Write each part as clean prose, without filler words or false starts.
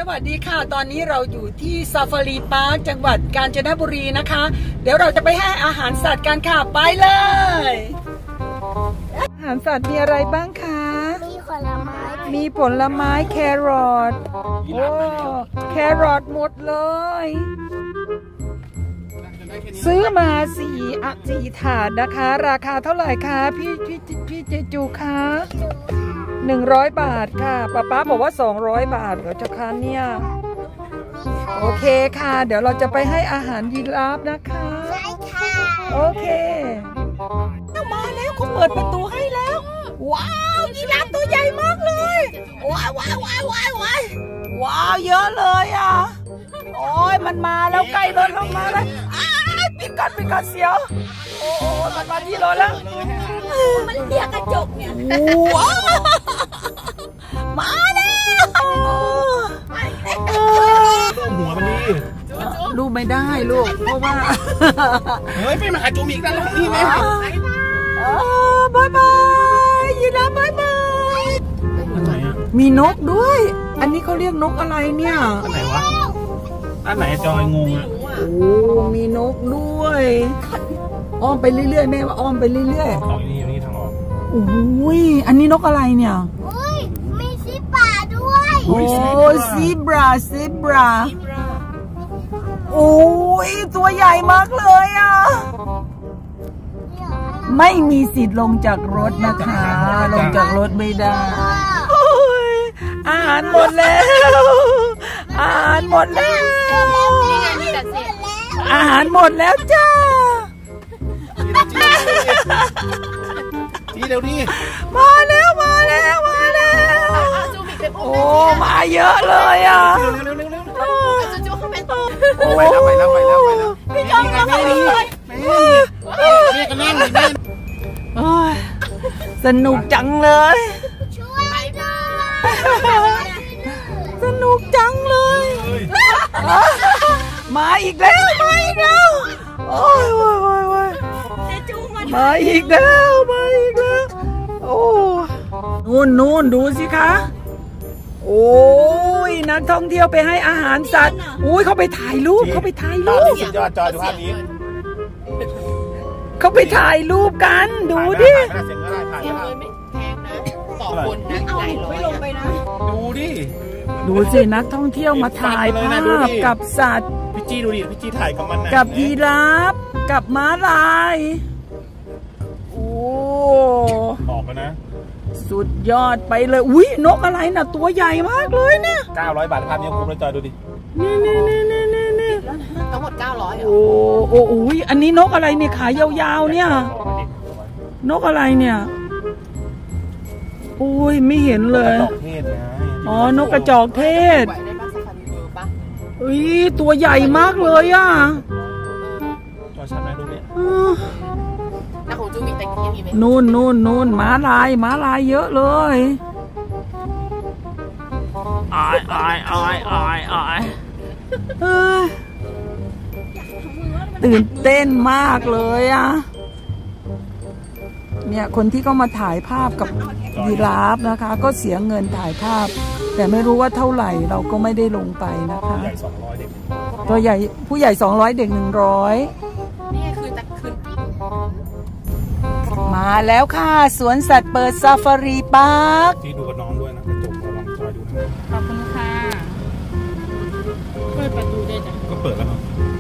วัสดีค่ะตอนนี้เราอยู่ที่ซาฟารีพาร์คจังหวัดกาญจนบุรีนะคะเดี๋ยวเราจะไปให้อาหารสัตว์กันค่ะไปเลยอาหารสัตว์มีอะไรบ้างคะมีผลไม้แครอทโอ้แครอทหมดเลยซื้อมาสี่ถาดนะคะราคาเท่าไหร่คะพี่เจจูคะ100 บาทค่ะป๊าบอกว่า200 บาทเหรอเจ้าคะเนี่ยโอเคค่ะเดี๋ยวเราจะไปให้อาหารยีราฟนะคะใช่ค่ะโอเคมาแล้วเขาเปิดประตูให้แล้วว้าวยีราฟตัวใหญ่มากเลยว้าวเยอะเลยอ่ะโอ้ยมันมาแล้วใกล้รถเรามาแล้วปิดก่อนเสียวโอ้มันมาที่รถแล้วมันเรียกกระจกเนี่ยว้าวมาแล้วหัวมันดีลูกไม่ได้ลูกเพราะว่าเฮ้ยไม่มาหาจูมิกแล้วนี่ไหมบายยีราฟบายมีนกด้วยอันนี้เขาเรียกนกอะไรเนี่ยอันไหนวะอันไหนจอยงงอ่ะโอ้มีนกด้วยอ้อมไปเรื่อยๆแม่ว่าอ้อมไปเรื่อยๆของนี่ทางออกโอ้ยอันนี้นกอะไรเนี่ยมีซีบราด้วยโอ้ซีบราโอ้ยตัวใหญ่มากเลยอ่ะไม่มีสิทธิ์ลงจากรถนะคะลงจากรถไม่ได้อาหารหมดแล้วอาหารหมดแล้วอาหารหมดแล้วจ้าจีเดี๋ยวนี้มาแล้วโอ้มาเยอะเลยอ่ะจูเข้าไปไปแล้วพี่จอมมาเลยแม่ก็นั่งสนุกจังเลยสนุกจังเลยมาอีกแล้วโอ้ยมาอีกแล้วโอ้นู่นดูสิคะโอ้ยนักท่องเที่ยวไปให้อาหารสัตว์อุ้ยเขาไปถ่ายรูปสุดยอดจอดูภาพนี้เขาไปถ่ายรูปกันดูดิแพงนะต่อคนนะไม่ลงไปนะดูสินักท่องเที่ยวมาถ่ายภาพกับสัตว์พี่จี้ดูดิพี่จี้ถ่ายกับมันนะกับยีราฟกับม้าลายโอ้ออกแล้วนะสุดยอดไปเลยอุ้ยนกอะไรน่ะตัวใหญ่มากเลยเนี่ย 900 บาทภาพนี้คุ้มเลยจอยดูดินี่ทั้งหมด900 โอ้อันนี้นกอะไรเนี่ยขายาวๆเนี่ยนกอะไรเนี่ยอุ้ยไม่เห็นเลยอ๋อนกกระจอกเทศอุ้ยตัวใหญ่มากเลยอ่ะจอยชัดไหมดูดินะของจูมีแต่กี้มีไหมนู่นม้าลายเยอะเลยอายตื่นเต้นมากเลยอ่ะเนี่ยคนที่ก็มาถ่ายภาพกับยีราฟนะคะก็เสียเงินถ่ายภาพแต่ไม่รู้ว่าเท่าไหร่เราก็ไม่ได้ลงไปนะคะตัวใหญ่ผู้ใหญ่200เด็ก100 นี่คือตะคืนมาแล้วค่ะสวนสัตว์เปิดซาฟารีพาร์คที่ดูกับน้องด้วยนะกระจกระวังจอยดูนะขอบคุณค่ะเปิดประตูได้จ้ะก็เปิดแล้วเนาะ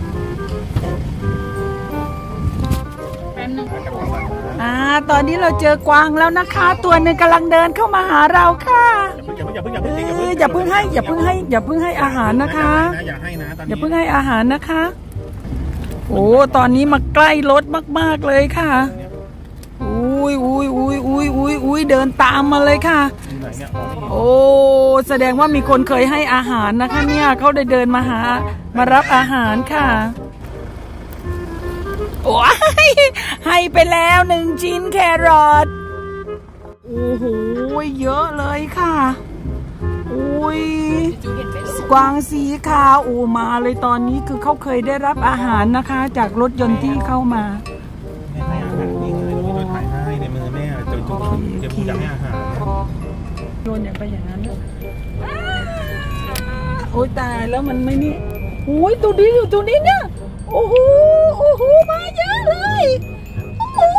ตอนนี้เราเจอกวางแล้วนะคะตัวหนึ่งกำลังเดินเข้ามาหาเราค่ะอย่าเพิ่งให้อาหารนะคะอย่าเพิ่งให้อาหารนะคะโอ้ตอนนี้มาใกล้รถมากๆเลยค่ะอุ้ยเดินตามมาเลยค่ะโอ้แสดงว่ามีคนเคยให้อาหารนะคะเนี่ยเขาได้เดินมารับอาหารค่ะโอ้ยให้ไปแล้ว1 ชิ้นแครอทโอ้โหเยอะเลยค่ะอุ้ยกวางสีขาวมาเลยตอนนี้คือเขาเคยได้รับอาหารนะคะจากรถยนต์ที่เข้ามาให้อาหารนี่เลยดูถ่ายให้ในมือแม่จะอยากให้อาหารโยนอย่างไปอย่างนั้นอ้ยตายแล้วมันไม่นี่โอ้ยตัวนี้อยู่ตัวนี้เนี่ยโอ้โหมาเยอะเลยโอ้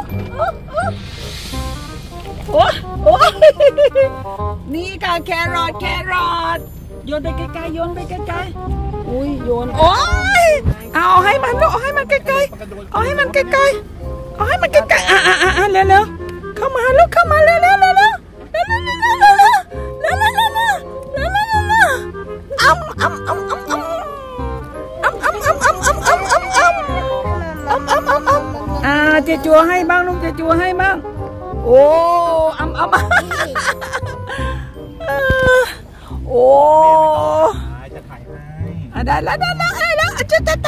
นี่ค่ะแครอทโยนไปไกลๆโยนไปไกลๆอุ้ยโยนโอ้ยเอาให้มันลูกเอาให้มันไกลๆเอาให้มันไกลๆเอาให้มันไกลๆเร็วเข้ามาลูกเข้ามาเร็วเจจัวให้บ้างลูกเจจัวให้บ้างโอ้โอ้จะถ่ายให้ได้แล้วจะตับ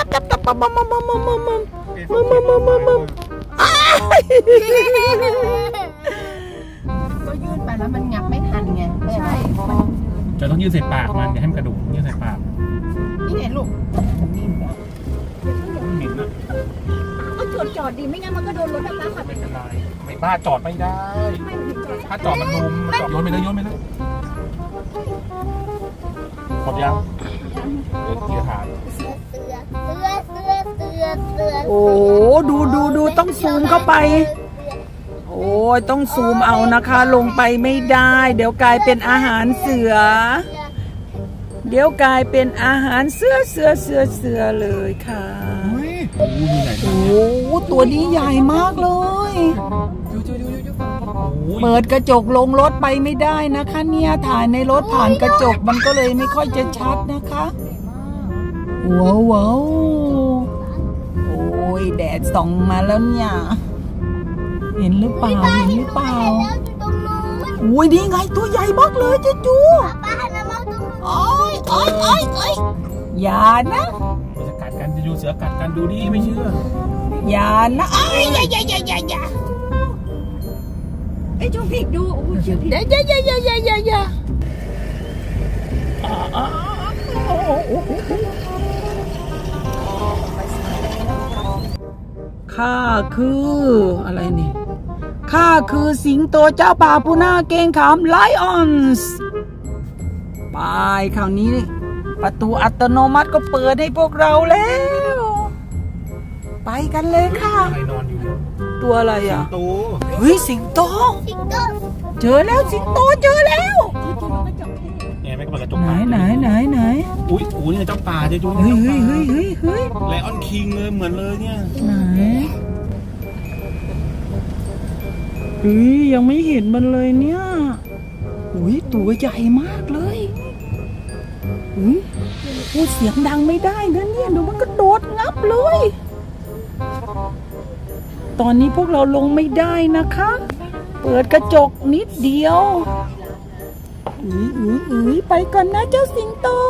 ก็ยื่นไปแล้วมันงับไม่ทันไงใช่จะต้องยืดใส่ปากมันอย่าให้มันกระดูกยืดใส่ปากนี่ไงลูกนี่เหม็นนะจอดดีไม่งั้นมันก็โดนรถน้ำขับไม่เป็นไรไม่บ้าจอดไม่ได้ถ้าจอดมันลุมโยนไปเลยหมดยังเกียร์ขาดโอ้ดูต้องซูมเข้าไปโอ้ยต้องซูมเอานะคะลงไปไม่ได้เดี๋ยวกลายเป็นอาหารเสือเดี๋ยวกลายเป็นอาหารเสือเลยค่ะโอ้ตัวนี้ใหญ่มากเลยเปิดกระจกลงรถไปไม่ได้นะคะเนี่ยถ่ายในรถผ่านกระจกมันก็เลยไม่ค่อยจะชัดนะคะว้าวโอ้ยแดดส่องมาแล้วเนี่ยเห็นหรือเปล่าโอ้ยนี่ไงตัวใหญ่มากเลยเจ๊จูโอ้ยอย่านะจะกัดกันจะดูเสือกัดกันดูดิไม่เชื่ออย่านะอย่าไอ้จูผิดดูโอ้ยผิดอย่าข้าคืออะไรนี่ข้าคือสิงโตเจ้าป่าผู้น่าเกรงขามไลออนส์ไปคราวนี้ประตูอัตโนมัติก็เปิดให้พวกเราแล้วไปกันเลยค่ะตัวอะไรอ่ะเฮ้ยสิงโตเจอแล้วสิงโตเจอแล้วไม่ก็เปิดกระจกไหนอุ้ยนี่เจ้าป่าเจ๊จูเฮ้ยไลออนคิงเลยเหมือนเลยเนี่ยไหนยังไม่เห็นมันเลยเนี่ยอุ้ยตัวใหญ่มากเลยพูดเสียงดังไม่ได้นะเนี่ยเดี๋ยวมันก็โดดงับเลยตอนนี้พวกเราลงไม่ได้นะคะเปิดกระจกนิดเดียวไปก่อนนะเจ้าสิงโต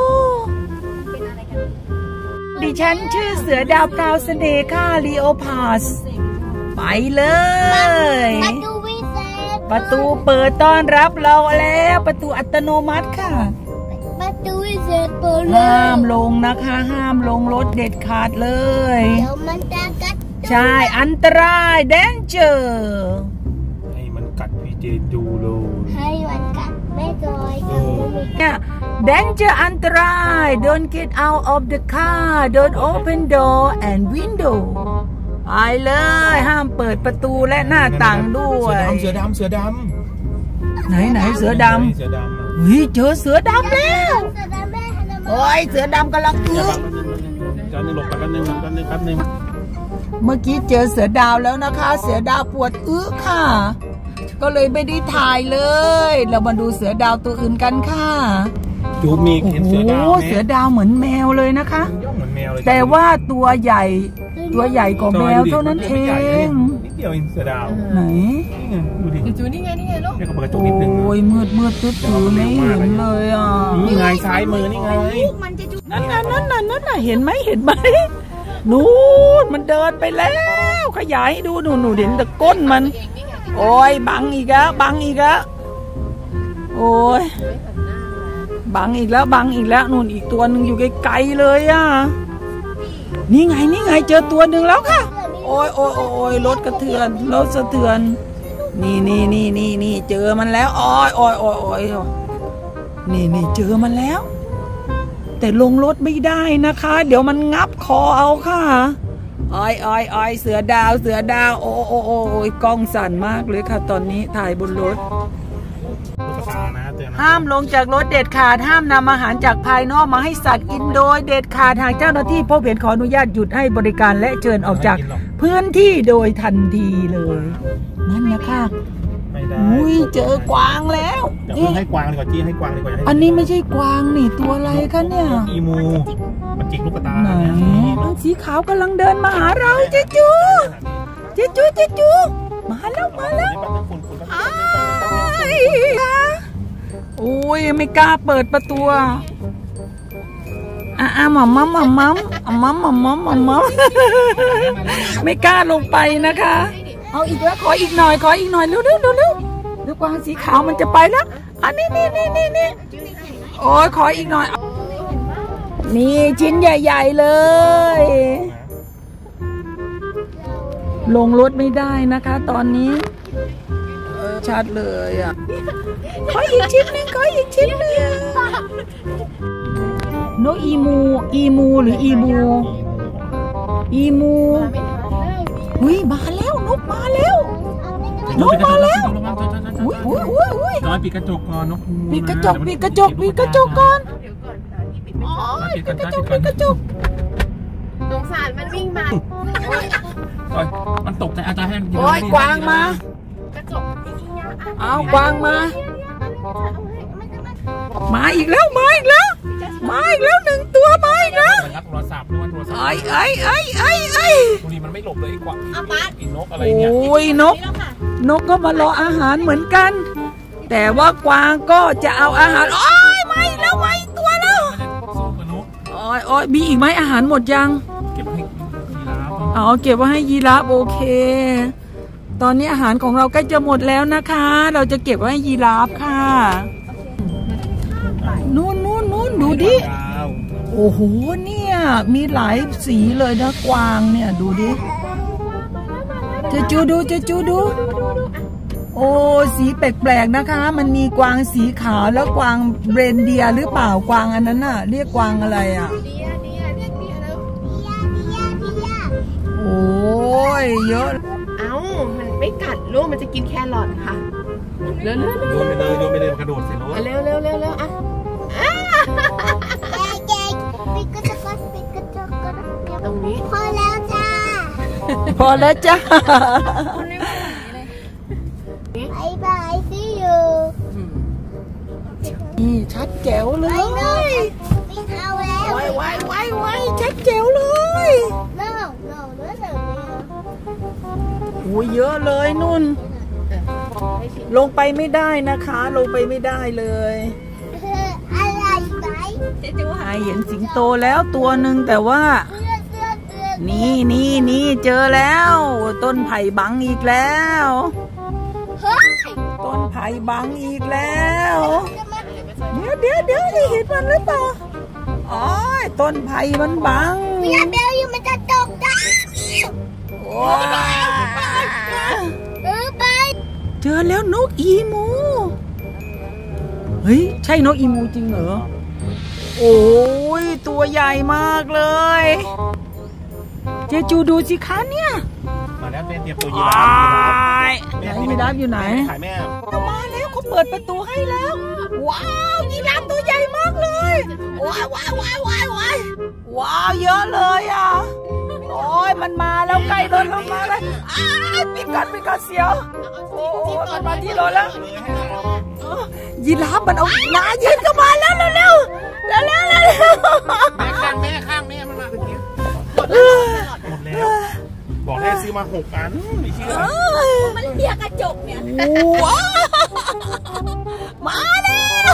ดิฉันชื่อเสือดาวพราวเสน่ห์ค่ะลีโอพาสไปเลยประตูเปิดต้อนรับเราแล้วประตูอัตโนมัติค่ะประตูเปิดเปิดห้ามลงนะคะห้ามลงรถเด็ดขาดเลยเดี๋ยวมันจะกัดใช่อันตรายแดนเจอร์ให้มันกัดพี่เจจูเลยให้มันกัดไม่จอยเนี่ยแดนเจอร์อันตราย Don't get out of the car Don't open door and window ไปเลยห้ามเปิดประตูและหน้าต่างด้วยเสือดำไหนเสือดำเจอเสือดำแล้วโอ้ยเสือดำกำลังจะหลบแป๊บนึงเมื่อกี้เจอเสือดาวแล้วนะคะเสือดาวปวดค่ะก็เลยไม่ได้ถ่ายเลยเรามาดูเสือดาวตัวอื่นกันค่ะจูมีเห็นเสือดาวเสือดาวเหมือนแมวเลยนะคะแต่ว่าตัวใหญ่กว่าแมวเท่านั้นเองนิดเดียวเองเสือดาวไหนดูดิจูนี่ไงลูกเนี่ยก็เปิดกระจกนิดนึงโอ้ยมืดตื้อไม่เห็นเลยอ่ะนี่ไงซ้ายมือนี่ไงนั่นเห็นไหมนู่นมันเดินไปแล้วขยายดูหนูเห็นแต่ก้นมันโอ้ยบังอีกแล้วโอ้ยบังอีกแล้วนู่นอีกตัวหนึ่งอยู่ไกลๆเลยอ่ะนี่ไงเจอตัวหนึ่งแล้วค่ะโอ้ยรถสะเทือนนี่เจอมันแล้วโอ้ยนี่เจอมันแล้วแต่ลงรถไม่ได้นะคะ เดี๋ยวมันงับคอเอาค่ะอ้อยเสือดาวโอ้กล้องสั่นมากเลยค่ะตอนนี้ถ่ายบนรถห้ามลงจากรถเด็ดขาดห้ามนำอาหารจากภายนอกมาให้สัตว์กินโดยเด็ดขาดหากเจ้าหน้าที่พบเห็นขออนุญาตหยุดให้บริการและเชิญออกจากพื้นที่โดยทันทีเลยนั่นนะคะอุ้ยเจอกวางแล้วให้กวางดีกว่าจี้ให้กวางดีกว่าอันนี้ไม่ใช่กวางนี่ตัวอะไรคะเนี่ยอีมูมันจิกลูกตาไหนมันสีขาวกำลังเดินมาหาเราเจจูมาแล้วโอ้ยไม่กล้าเปิดประตูหม่ำไม่กล้าลงไปนะคะเอาอีกแล้วขออีกหน่อยเร็วดูกวางสีขาวมันจะไปแล้วอันนี้โอ้ยขออีกหน่อยนี่ชิ้นใหญ่ๆเลยลงรถไม่ได้นะคะตอนนี้ชัดเลยอ่ะขออีกชิ้นหนึ่งนกอีมูหรืออีบูอุ้ยมาแล้วนกมาแล้วอุ้ยน้อยปิดกระจกก่อนนกปิดกระจกก่อนปิดกระจกสงสารมันวิ่งมามันตกใจอาจารย์ให้โอ้ยกวางมากระจกเอากวางมาอีกแล้ว1 ตัวมาอีกแล้วรับโทรศัพท์ด้วยโทรศัพท์ตรงนี้มันไม่หลบเลยกวางอีนกอะไรเนี่ยโอ้ยนกก็มารออาหารเหมือนกันแต่ว่ากวางก็จะเอาอาหารโอ้ยมาอีกตัวแล้วโอ้ยมีอีกไหมอาหารหมดยังเก็บให้ยีราฟเก็บไว้ให้ยีราฟโอเคตอนนี้อาหารของเราใกล้จะหมดแล้วนะคะเราจะเก็บไว้ให้ยีราฟค่ะนู่นดูดิโอ้โหเนี่ยมีหลายสีเลยนะกวางเนี่ยดูดิเจจูดูโอ้สีแปลกๆนะคะมันมีกวางสีขาวแล้วกวางเรนเดียร์หรือเปล่ากวางอันนั้นน่ะเรียกกวางอะไรอ่ะโอ้ยเยอะมันไม่กัดลูกมันจะกินแครอทค่ะเร็วโยนไปเลยกระโดดใส่รถเร็วอ่ะตรงนี้พอแล้วจ้าบายสิอยู่นี่ชัดแจ๋วเลยไม่เอาแล้วไว้ชัดแจ๋วเลยโอ้ยเยอะเลยนุ่นลงไปไม่ได้นะคะลงไปไม่ได้เลยอะไรไหมเห็นสิงโตแล้วตัวหนึ่งแต่ว่านี่เจอแล้วต้นไผ่บังอีกแล้วต้นไผ่บังอีกแล้วเดี๋ยวเห็นมันหรือเปล่าอ๋อต้นไผ่มันบังเดี๋ยวอยู่มันจะตกได้ไปเจอแล้วนกอีมูเฮ้ยใช่นกอีมูจริงเหรอโอ้ยตัวใหญ่มากเลยเจจูดูสิคะเนี่ยมาแล้วเตรียมตัวยีราฟยีราฟอยู่ไหนถ่ายแม่มาแล้วเขาเปิดประตูให้แล้วว้าวยีราฟตัวใหญ่มากเลยว้าวเยอะเลยอ่ะโอ้ยมันมาแล้วใกล้รถเรามาเลยปิดก่อนเสียวโอ้มันมาที่รถแล้วยีราฟมันเอาหน้ายืนเข้ามาแล้วเร็วแม่ข้างแม่มันมาเป็นนี้หมดแล้วบอกให้ซื้อมา6 อันไม่เชื่อมันเรียกกระจกเนี่ยมาแล้ว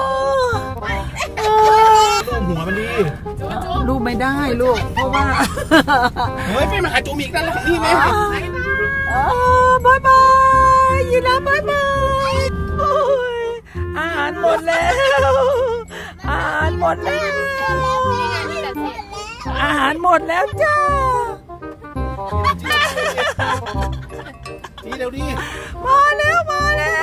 หัวมันดีลูกไม่ได้ลูกเพราะว่าเฮ้ยไม่มาหาจุ่มอีกนั่นแหละนี่แม่บายยีราฟบายอาหารหมดแล้วอาหารหมดแล้วจ้านี่เร็วดิมาแล้ว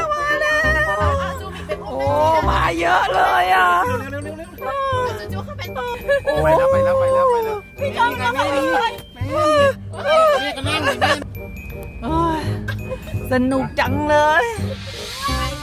โอ้มาเยอะเลยอ่ะไปแล้วไปแล้วไปแล้วไปแล้วพี่กองมาไปเลยแม่ก็นั่งเลยแม่สนุกจังเลยไป